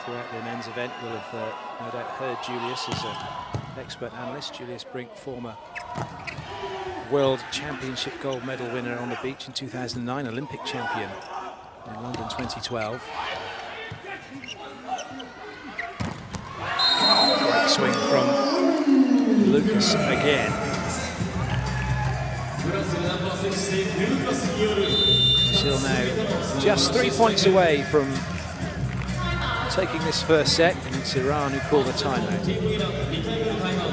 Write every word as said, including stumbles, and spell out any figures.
throughout the men's event will have uh, no doubt heard Julius as an expert analyst. Julius Brink, former World Championship gold medal winner on the beach in two thousand nine, Olympic champion in London twenty twelve. Great swing from Lucas again. Still now just three points away from taking this first set, and it's Iran who call the timeout.